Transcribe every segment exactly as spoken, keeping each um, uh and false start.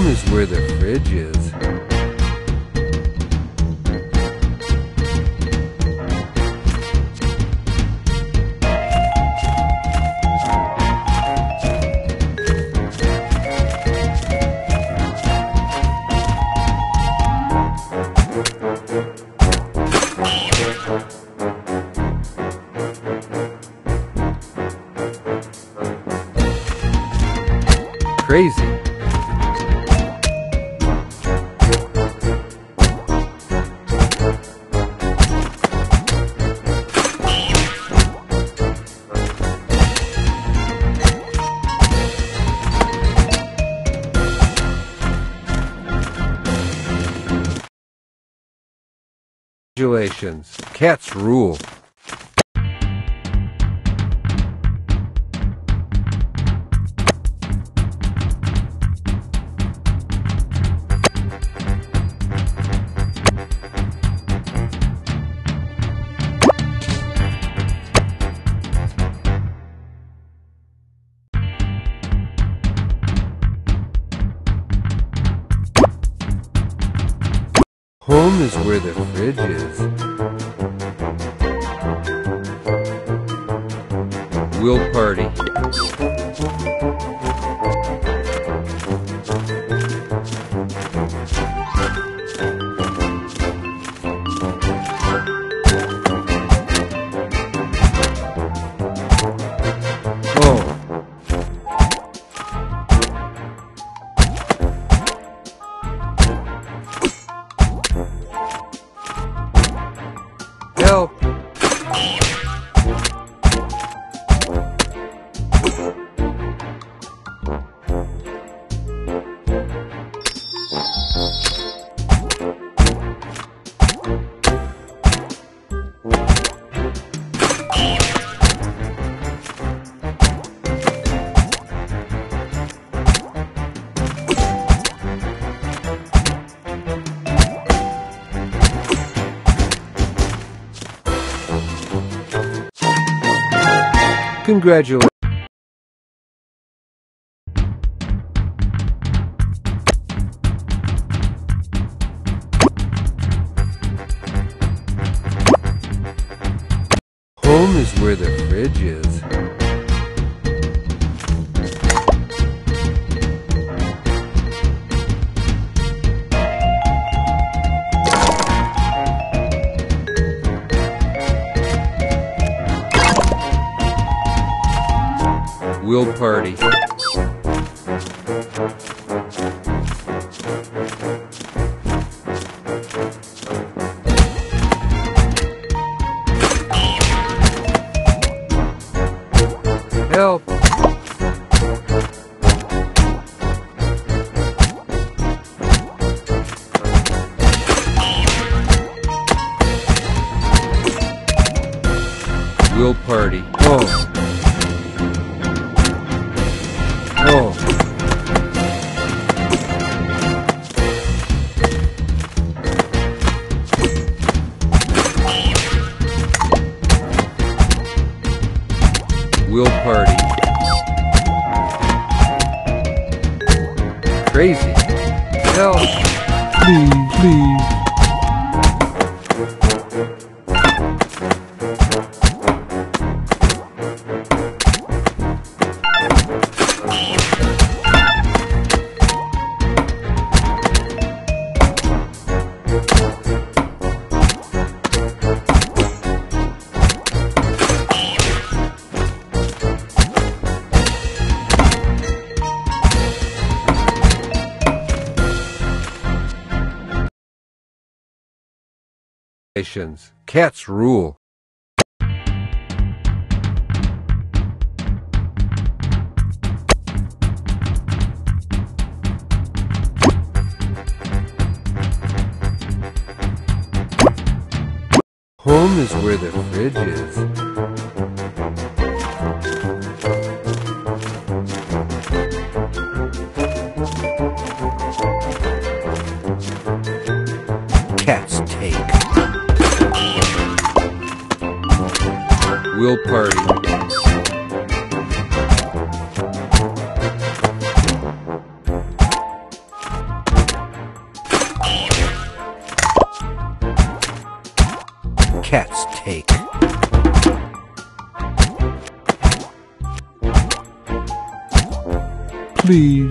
Home is where the fridge is. Crazy. Congratulations. Cats rule. Home is where the fridge is. We'll party. Oh. Help! Congratulations. Home is where the fridge is. We'll party. Help! We'll party. Oh. Oh. We'll party. Crazy. Help. Please, please. Cats rule. Home is where the fridge is. Cats take. We'll party. Cats take. Please.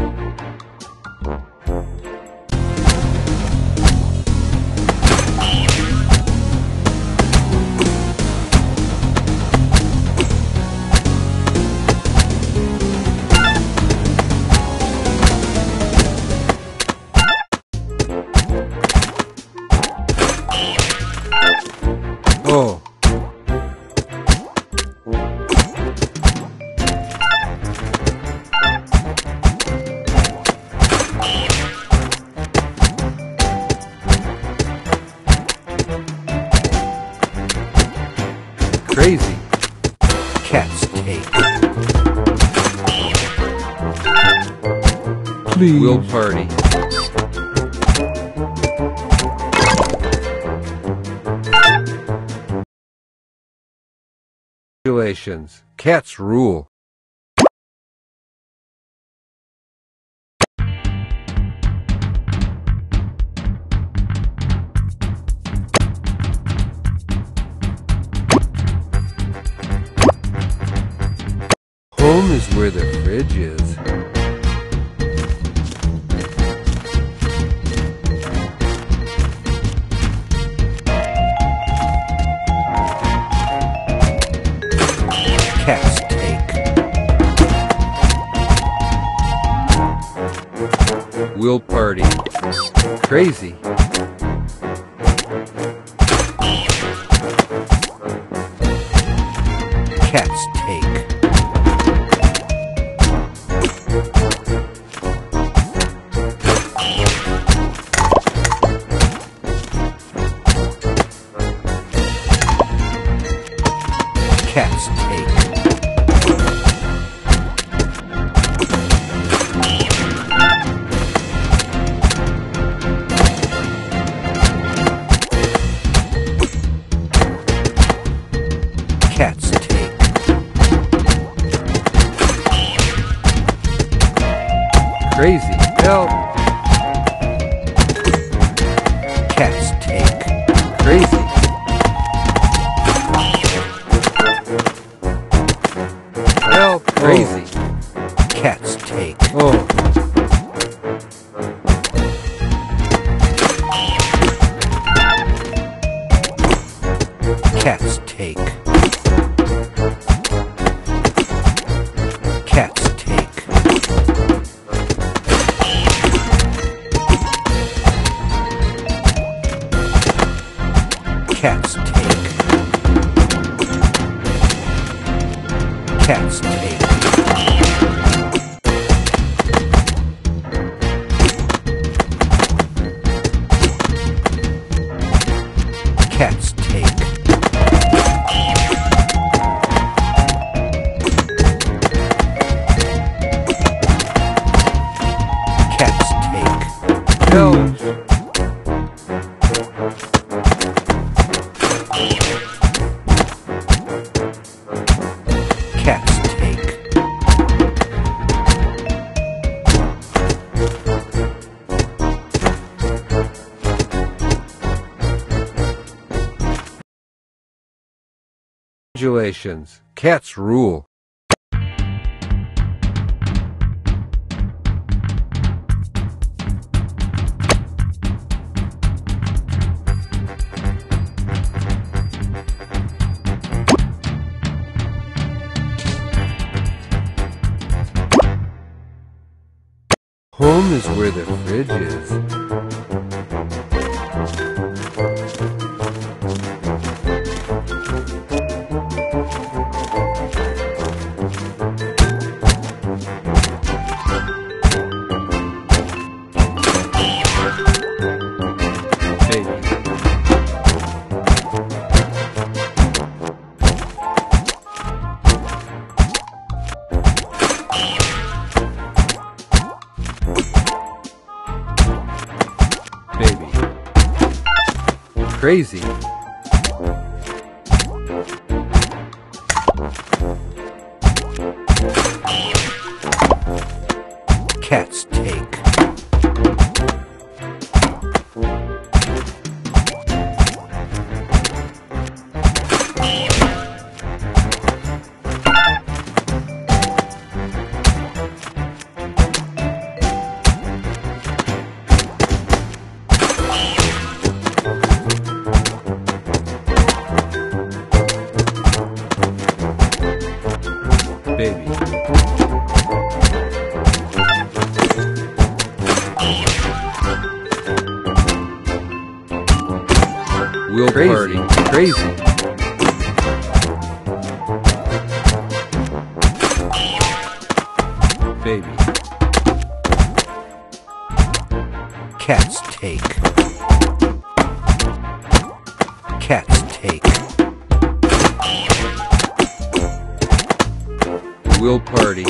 Oh. Crazy. Cats take. Please. We'll party. Congratulations. Cats rule. Home is where the fridge is. Cats take. We'll party. Crazy. Cats take. Cats take. Cats take. Crazy. Help. Cats take. Crazy. Help. Crazy. Cats take. Oh. Cats take. Cats take. Cats take. Cats take. Cats take. Cats take. No. Cats take. Congratulations. Cats rule. Home is where the fridge is. Baby. Crazy. Cats take. Will Crazy. party. Crazy. Baby. Cats take. Cats take. Will party.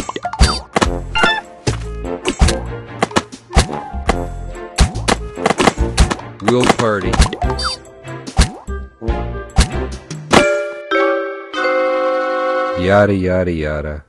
Will party. Yada yada yada.